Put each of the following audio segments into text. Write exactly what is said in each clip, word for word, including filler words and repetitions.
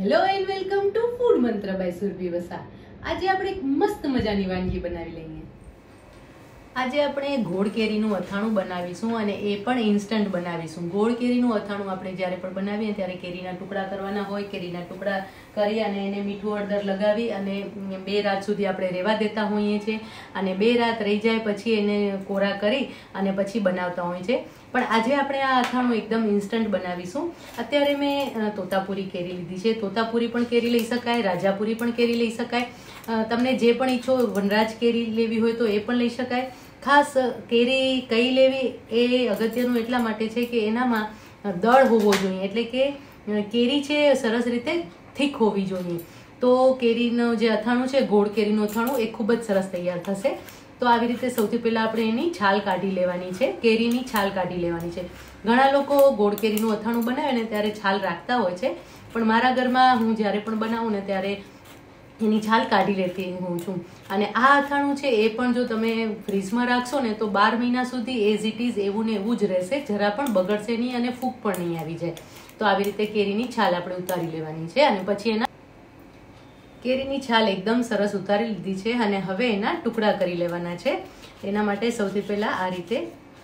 Hello and welcome to food Mantra by Surbhi Vasa. આજે આપણે એક મસ્ત મજાની વાનગી બનાવી લઈએ। આજે આપણે ગોળ કેરીનું અથાણું બનાવીશું અને એ પણ ઇન્સ્ટન્ટ બનાવીશું। ગોળ કેરીનું અથાણું આપણે જ્યારે પણ બનાવીએ ત્યારે કેરીના ટુકડા કરવાના હોય, કેરીના ટુકડા કરી અને એને મીઠું હળદર લગાવી અને બે રાત સુધી આપણે રહેવા દેતા હોઈએ છીએ અને બે રાત રહી જાય પછી એને કોરા કરી અને પછી બનાવતા હોઈએ છીએ। પણ આજે આપણે આ અથાણું એકદમ ઇન્સ્ટન્ટ બનાવીશું। અત્યારે મેં તોતાપુરી કેરી લીધી છે। તોતાપુરી પણ કેરી લઈ શકાય, રાજાપુરી પણ કેરી લઈ શકાય। તમને જે પણ ઈચ્છો વનરાજ કેરી લેવી હોય તો એ પણ લઈ શકાય। ખાસ કેરી કઈ લેવી એ અગત્યનું એટલા માટે છે કે એનામાં દળ હોવો જોઈએ, એટલે કે કેરી છે સરસ રીતે થીક હોવી જોઈએ, તો કેરીનું જે અથાણું છે ગોળ કેરીનું અથાણું એ ખૂબ જ સરસ તૈયાર થશે। તો આવી રીતે સૌથી પહેલાં આપણે એની છાલ કાઢી લેવાની છે, કેરીની છાલ કાઢી લેવાની છે। ઘણા લોકો ગોળ કેરીનું અથાણું બનાવે ને ત્યારે છાલ રાખતા હોય છે, પણ મારા ઘરમાં હું જ્યારે પણ બનાવું ને ત્યારે એની છાલ કાઢી લેતી હોઉં છું। અને આ અથાણું છે એ પણ જો તમે ફ્રીજમાં રાખશો ને તો બાર મહિના સુધી એઝ ઇટ ઇઝ એવું ને એવું જ રહેશે, જરા પણ બગડશે નહીં અને ફૂગ પણ નહીં આવી જાય। તો આવી રીતે કેરીની છાલ આપણે ઉતારી લેવાની છે અને પછી એના કેરીની છાલ એકદમ સરસ ઉતારી લીધી છે અને હવે એના ટુકડા કરી લેવાના છે। એના માટે સૌથી પહેલા આ રીતે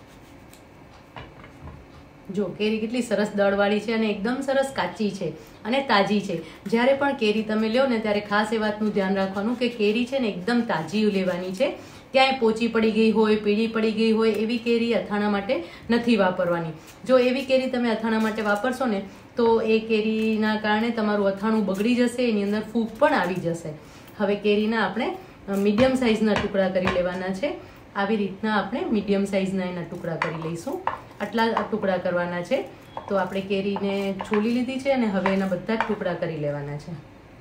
જો કેરી કેટલી સરસ દળવાળી છે અને એકદમ સરસ કાચી છે અને તાજી છે। જ્યારે પણ કેરી તમે લ્યો ને ત્યારે ખાસ એ વાતનું ધ્યાન રાખવાનું કે કેરી છે ને એકદમ તાજી લેવાની છે। ક્યાંય પોચી પડી ગઈ હોય, પીળી પડી ગઈ હોય એવી કેરી અથાણા માટે નથી વાપરવાની। જો એવી કેરી તમે અથાણા માટે વાપરશો ને તો એ કેરીના કારણે તમારું અથાણું બગડી જશે, એની અંદર ફૂગ પણ આવી જશે। હવે કેરીના આપણે મીડિયમ સાઇઝના ટુકડા કરી લેવાના છે। આવી રીતના આપણે મીડિયમ સાઇઝના એના ટુકડા કરી લઈશું। આટલા ટુકડા કરવાના છે। તો આપણે કેરીને છોલી લીધી છે અને હવે એના બધા જ ટુકડા કરી લેવાના છે।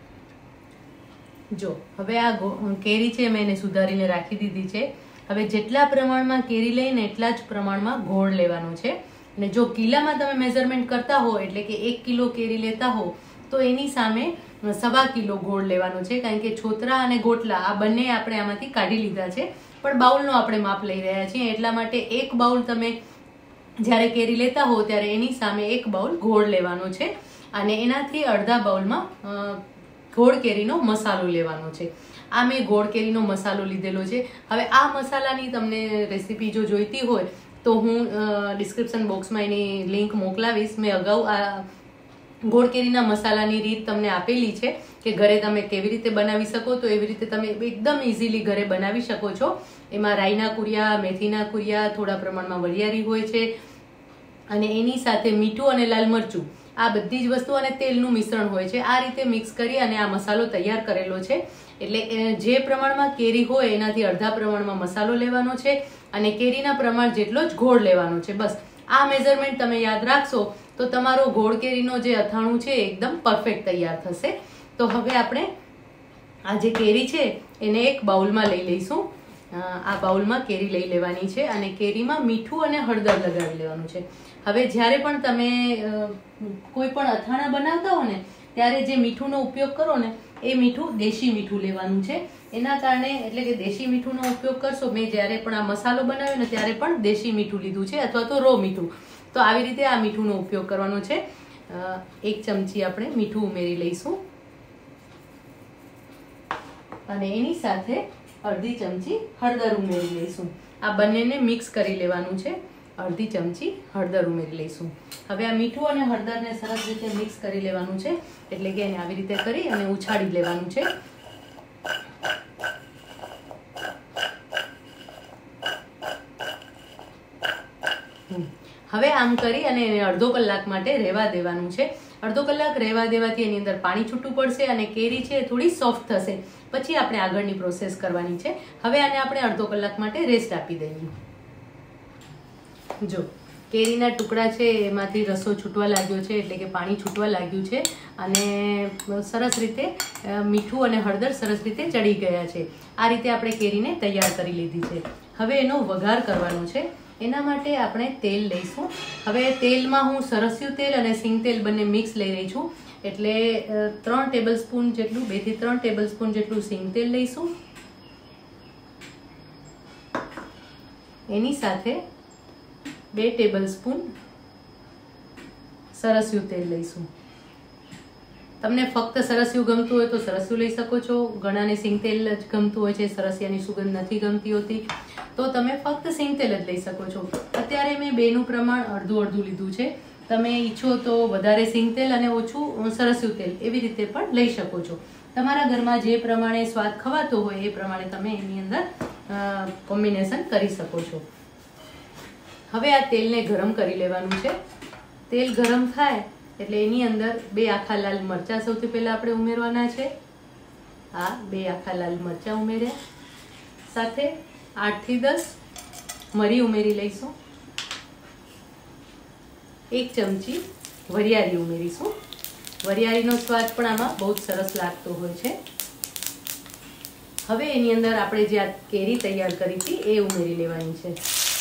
જો હવે આ કેરી છે મેં એને સુધારીને રાખી દીધી છે। હવે જેટલા પ્રમાણમાં કેરી લઈને એટલા જ પ્રમાણમાં ગોળ લેવાનો છે। અને જો કિલામાં તમે મેઝરમેન્ટ કરતા હો એટલે કે એક કિલો કેરી લેતા હો તો એની સામે સવા કિલો ગોળ લેવાનો છે, કારણ કે છોતરા અને ગોટલા આ બંને આપણે આમાંથી કાઢી લીધા છે, પણ બાઉલનો આપણે માપ લઈ રહ્યા છીએ એટલા માટે એક બાઉલ તમે જ્યારે કેરી લેતા હો ત્યારે એની સામે એક બાઉલ ગોળ લેવાનો છે અને એનાથી અડધા બાઉલમાં ગોળ કેરીનો મસાલો લેવાનો છે। આ મેં ગોળ કેરીનો મસાલો લીધેલો છે। હવે આ મસાલાની તમને રેસીપી જો જોઈતી હોય તો હું ડિસ્ક્રિપ્શન બોક્સમાં એની લિંક મોકલાવીશ। મેં અગાઉ આ ગોળ કેરીના મસાલાની રીત તમને આપેલી છે કે ઘરે તમે કેવી રીતે બનાવી શકો, તો એવી રીતે તમે એકદમ ઇઝીલી ઘરે બનાવી શકો છો। એમાં રાઈના કુરિયા, મેથીના કુરિયા, થોડા પ્રમાણમાં વરિયાળી હોય છે અને એની સાથે મીઠું અને લાલ મરચું આ બધી જ વસ્તુ અને તેલનું મિશ્રણ હોય છે। આ રીતે મિક્સ કરી અને આ મસાલો તૈયાર કરેલો છે। એટલે જે પ્રમાણમાં કેરી હોય એનાથી અડધા પ્રમાણમાં મસાલો લેવાનો છે અને કેરીના પ્રમાણ જેટલો જ ગોળ લેવાનો છે। બસ આ મેઝરમેન્ટ તમે યાદ રાખશો તો તમારો ગોળ કેરીનો જે અથાણું છે એકદમ પરફેક્ટ તૈયાર થશે। તો હવે આપણે આ જે કેરી છે એને એક બાઉલમાં લઈ લઈશું। આ બાઉલમાં કેરી લઈ લેવાની છે અને કેરીમાં મીઠું અને હળદર લગાવી લેવાનું છે। હવે જ્યારે પણ તમે કોઈ પણ અથાણા બનાવતા હો ને ત્યારે જે મીઠુંનો ઉપયોગ કરો ને એ મીઠું દેશી મીઠું લેવાનું છે। એના કારણે એટલે કે દેશી મીઠુંનો ઉપયોગ કરશો, મેં જ્યારે પણ આ મસાલો બનાવ્યો ને ત્યારે પણ દેશી મીઠું લીધું છે અથવા તો રો મીઠું। તો આવી રીતે આ મીઠુંનો ઉપયોગ કરવાનો છે। એક ચમચી આપણે મીઠું ઉમેરી લઈશું અને એની સાથે અડધી ચમચી હળદર ઉમેરી લઈશું। આ બંનેને મિક્સ કરી લેવાનું છે। અડધી ચમચી હળદર ઉમેરી લઈશું। હવે આ મીઠું અને હળદરને સરસ રીતે મિક્સ કરી લેવાનું છે, એટલે કે એને આવી રીતે કરી અને ઉછાળી લેવાનું છે। હવે આમ કરી અને એને અડધો કલાક માટે રહેવા દેવાનું છે। અડધો કલાક રહેવા દેવાથી એની અંદર પાણી છૂટું પડશે અને કેરી છે થોડી સોફ્ટ થશે, પછી આપણે આગળની પ્રોસેસ કરવાની છે। હવે આને આપણે અડધો કલાક માટે રેસ્ટ આપી દઈએ। જો કેરીના ટુકડા છે એમાંથી રસો છૂટવા લાગ્યો છે, એટલે કે પાણી છૂટવા લાગ્યું છે અને સરસ રીતે મીઠું અને હળદર સરસ રીતે ચડી ગયા છે। આ રીતે આપણે કેરીને તૈયાર કરી લીધી છે। હવે એનો વઘાર કરવાનો છે। એના માટે આપણે તેલ લઈશું। હવે તેલમાં હું સરસ્યું તેલ અને સિંગ તેલ બંને મિક્સ લઈ રહી છું, એટલે ત્રણ ટેબલ સ્પૂન જેટલું બે થી ત્રણ ટેબલ સ્પૂન જેટલું સિંગ તેલ લઈશું। એની સાથે બે ટેબલ સ્પૂન સરસ્યું તેલ લઈશું। તમને ફક્ત સરસિયું ગમતું હોય તો સરસિયું લઈ શકો છો, ઘણાને સિંગતેલ જ ગમતું હોય છે, સરસિયાની સુગંધ નથી ગમતી હોતી તો તમે ફક્ત સિંગતેલ જ લઈ શકો છો. અત્યારે મેં બેનું પ્રમાણ અડધું અડધું લીધું છે. તમે ઈચ્છો તો વધારે સિંગતેલ અને ઓછું સરસિયું તેલ એવી રીતે પણ લઈ શકો છો. તમારા ઘરમાં જે પ્રમાણે સ્વાદ ખવાતો હોય એ પ્રમાણે તમે એની અંદર કોમ્બિનેશન કરી શકો છો. હવે આ તેલને ગરમ કરી લેવાનું છે. તેલ ગરમ થાય એટલે એની અંદર બે આખા લાલ મરચાં સૌથી પહેલા આપણે ઉમેરવાના છે. આ બે આખા લાલ મરચાં ઉમેર્યા, સાથે આઠ થી દસ મરી ઉમેરી લઈશું. એક ચમચી વરિયાળી ઉમેરીશું. વરિયાળીનો સ્વાદ પણ આમાં બહુ જ સરસ લાગતો હોય છે. હવે એની અંદર આપણે જે આ કેરી તૈયાર કરી હતી એ ઉમેરી લેવાની છે.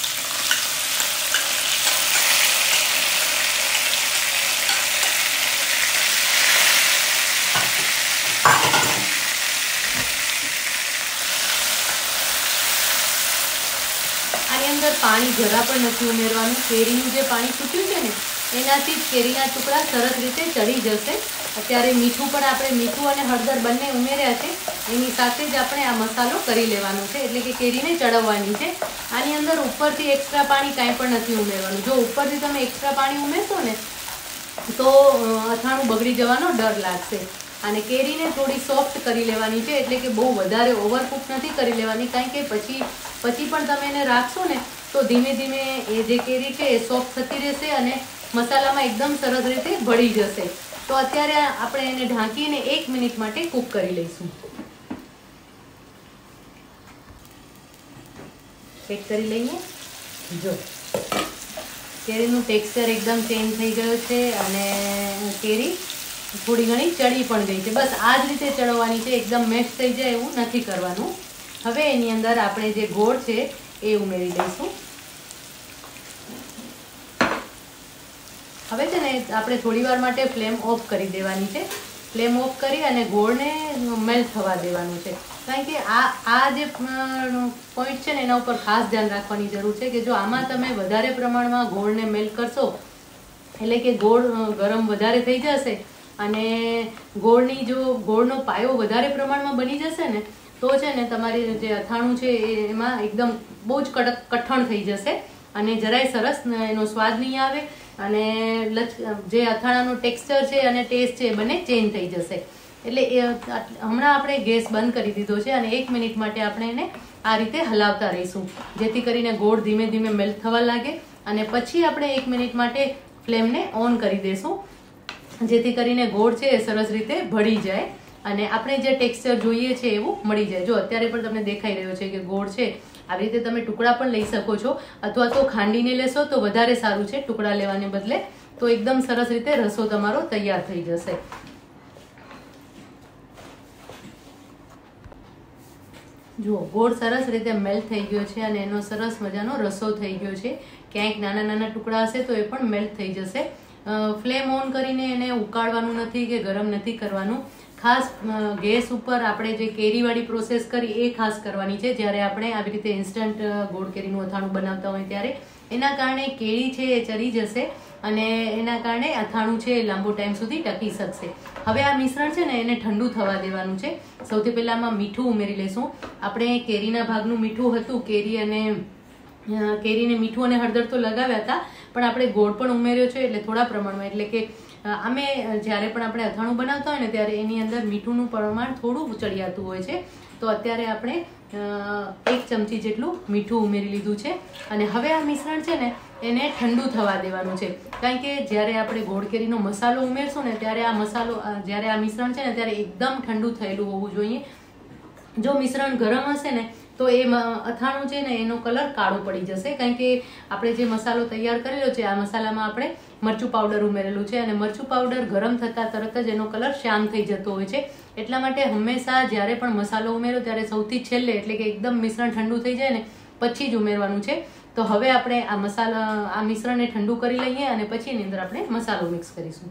આની અંદર પાણી જરા પણ નથી ઉમેરવાનું. કેરીનું જે પાણી છૂટ્યું છે ને એનાથી જ કેરીના ટુકડા સરસ રીતે ચડી જશે. અત્યારે મીઠું પણ આપણે મીઠું અને હળદર બંને ઉમેર્યા છે. એની સાથે જ આપણે આ મસાલો કરી લેવાનો છે, એટલે કે કેરીને ચડવવાની છે. આની અંદર ઉપરથી એક્સ્ટ્રા પાણી કાંઈ પણ નથી ઉમેરવાનું. જો ઉપરથી તમે એક્સ્ટ્રા પાણી ઉમેરશો ને તો અથાણું બગડી જવાનો ડર લાગશે. અને કેરીને થોડી સોફ્ટ કરી લેવાની છે, એટલે કે બહુ વધારે ઓવરકુક નથી કરી લેવાની, કારણ કે પછી પછી પણ તમે એને રાખશો ને તો ધીમે ધીમે એ જે કેરી છે એ સોફ્ટ થતી રહેશે અને મસાલામાં એકદમ સરસ રીતે ભળી જશે. તો અત્યારે આપણે એને ઢાંકીને એક મિનિટ માટે કૂક કરી લઈશું. ચેક કરી લઈએ. જો કેરીનું ટેક્સચર એકદમ ચેન્જ થઈ ગયું છે અને કેરી થોડી ઘણી ચડી પણ ગઈ છે. બસ આ જ રીતે ચડવાની છે, એકદમ મેશ થઈ જાય એવું નથી કરવાનું. હવે એની અંદર આપણે જે ગોળ છે એ ઉમેરી દઈશું. હવે છે ને આપણે થોડી વાર માટે ફ્લેમ ઓફ કરી દેવાની છે. ફ્લેમ ઓફ કરી અને ગોળને મેલ્ટ થવા દેવાનું છે, કારણ કે આ આ જે પોઈન્ટ છે ને એના ઉપર ખાસ ધ્યાન રાખવાની જરૂર છે કે જો આમાં તમે વધારે પ્રમાણમાં ગોળને મેલ્ટ કરશો એટલે કે ગોળ ગરમ વધારે થઈ જશે અને ગોળની જો ગોળનો પાયો વધારે પ્રમાણમાં બની જશે ને તો છે ને તમારી જે અથાણું છે એમાં એકદમ બહુ જ કડક કઠણ થઈ જશે અને જરાય સરસ એનો સ્વાદ નહીં આવે અને જે અથાણાનું ટેક્સચર છે અને ટેસ્ટ છે બંને ચેન્જ થઈ જશે. એટલે એ હમણાં આપણે ગેસ બંધ કરી દીધો છે અને એક મિનિટ માટે આપણે એને આ રીતે હલાવતા રહીશું, જેથી કરીને ગોળ ધીમે ધીમે મેલ્ટ થવા લાગે અને પછી આપણે એક મિનિટ માટે ફ્લેમને ઓન કરી દઈશું, જેથી કરીને ગોળ છે એ સરસ રીતે ભળી જાય અને આપણે જે ટેક્સચર જોઈએ છે એવું મળી જાય. જો અત્યારે પણ તમને દેખાઈ રહ્યો છે કે ગોળ છે, આવી રીતે તમે ટુકડા પણ લઈ શકો છો અથવા તો ખાંડીને લેશો તો વધારે સારું છે ટુકડા લેવાને બદલે. તો એકદમ સરસ રીતે રસો તમારો તૈયાર થઈ જશે. જુઓ ગોળ સરસ રીતે મેલ્ટ થઈ ગયો છે અને એનો સરસ મજાનો રસો થઈ ગયો છે. ક્યાંક નાના નાના ટુકડા હશે તો એ પણ મેલ્ટ થઈ જશે. ફ્લેમ ઓન કરીને એને ઉકાળવાનું નથી કે ગરમ નથી કરવાનું. ખાસ ગેસ ઉપર આપણે જે કેરીવાળી પ્રોસેસ કરી એ ખાસ કરવાની છે જ્યારે આપણે આવી રીતે ઇન્સ્ટન્ટ ગોળ કેરીનું અથાણું બનાવતા હોય ત્યારે. એના કારણે કેરી છે એ ચરી જશે અને એના કારણે અથાણું છે એ લાંબો ટાઈમ સુધી ટકી શકશે. હવે આ મિશ્રણ છે ને એને ઠંડુ થવા દેવાનું છે. સૌથી પહેલા આમાં મીઠું ઉમેરી લઈશું. આપણે કેરીના ભાગનું મીઠું હતું, કેરી અને કેરીને મીઠું અને હળદર તો લગાવ્યા હતા પણ આપણે ગોળ પણ ઉમેર્યો છે એટલે થોડા પ્રમાણમાં, એટલે કે અમે જ્યારે પણ આપણે અથાણું બનાવતા હોય ને ત્યારે એની અંદર મીઠુંનું પ્રમાણ થોડું ચડિયાતું હોય છે. તો અત્યારે આપણે એક ચમચી જેટલું મીઠું ઉમેરી લીધું છે અને હવે આ મિશ્રણ છે ને એને ઠંડુ થવા દેવાનું છે, કારણ કે જ્યારે આપણે ગોળ કેરીનો મસાલો ઉમેરશું ને ત્યારે આ મસાલો જ્યારે આ મિશ્રણ છે ને ત્યારે એકદમ ઠંડુ થયેલું હોવું જોઈએ. જો મિશ્રણ ગરમ હશે ને તો એ અથાણું છે ને એનો કલર કાળો પડી જશે, કારણ કે આપણે જે મસાલો તૈયાર કરેલો છે આ મસાલામાં આપણે મરચું પાવડર ઉમેરેલું છે અને મરચું પાવડર ગરમ થતાં તરત જ એનો કલર શ્યામ થઈ જતો હોય છે. એટલા માટે હંમેશા જ્યારે પણ મસાલો ઉમેરો ત્યારે સૌથી છેલ્લે એટલે કે એકદમ મિશ્રણ ઠંડુ થઈ જાય ને પછી જ ઉમેરવાનું છે. તો હવે આપણે આ મસાલા આ મિશ્રણને ઠંડુ કરી લઈએ અને પછી એની અંદર આપણે મસાલો મિક્સ કરીશું.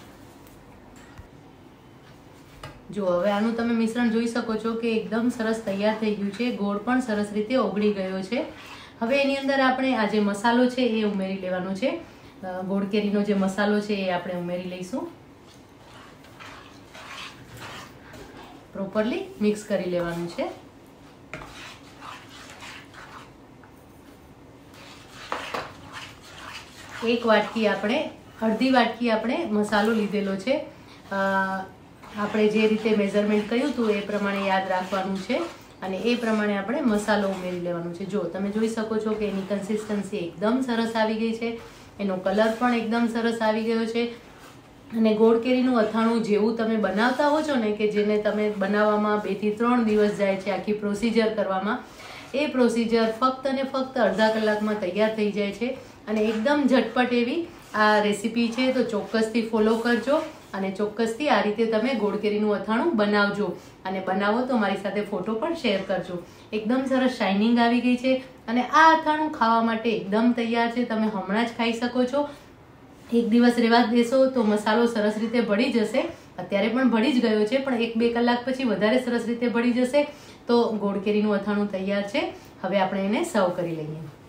જો હવે આનું તમે મિશ્રણ જોઈ શકો છો કે એકદમ સરસ તૈયાર થઈ ગયું છે. ગોળ પણ સરસ રીતે ઓગળી ગયો છે. હવે એની અંદર આપણે આ જે મસાલો છે એ ઉમેરી લેવાનો છે. ગોળ કેરીનો જે મસાલો છે એ આપણે ઉમેરી લઈશું. પ્રોપરલી મિક્સ કરી લેવાનું છે. એક વાટકી આપણે અડધી વાટકી આપણે મસાલો લીધેલો છે. આપણે જે રીતે મેઝરમેન્ટ કર્યું હતું એ પ્રમાણે યાદ રાખવાનું છે અને એ પ્રમાણે આપણે મસાલો ઉમેરી લેવાનું છે. જો તમે જોઈ શકો છો કે એની કન્સિસ્ટન્સી એકદમ સરસ આવી ગઈ છે, એનો કલર પણ એકદમ સરસ આવી ગયો છે. અને ગોળ કેરીનું અથાણું જેવું તમે બનાવતા હો છો ને, કે જેને તમે બનાવવામાં બે થી ત્રણ દિવસ જાય છે આખી પ્રોસિજર કરવામાં, એ પ્રોસિજર ફક્ત અને ફક્ત અડધા કલાકમાં તૈયાર થઈ જાય છે. અને એકદમ ઝટપટ એવી આ રેસીપી છે, તો ચોક્કસથી ફોલો કરજો અને ચોક્કસથી આ રીતે તમે ગોળ કેરીનું અથાણું બનાવજો. અને બનાવો તો મારી સાથે ફોટો પણ શેર કરજો. એકદમ સરસ શાઇનિંગ આવી ગઈ છે અને આ અથાણું ખાવા માટે એકદમ તૈયાર છે. તમે હમણાં જ ખાઈ શકો છો. એક દિવસ રહેવા દેશો તો મસાલો સરસ રીતે ભળી જશે. અત્યારે પણ ભળી જ ગયો છે, પણ એક બે કલાક પછી વધારે સરસ રીતે ભળી જશે. તો ગોળ કેરીનું અથાણું તૈયાર છે. હવે આપણે એને સર્વ કરી લઈએ.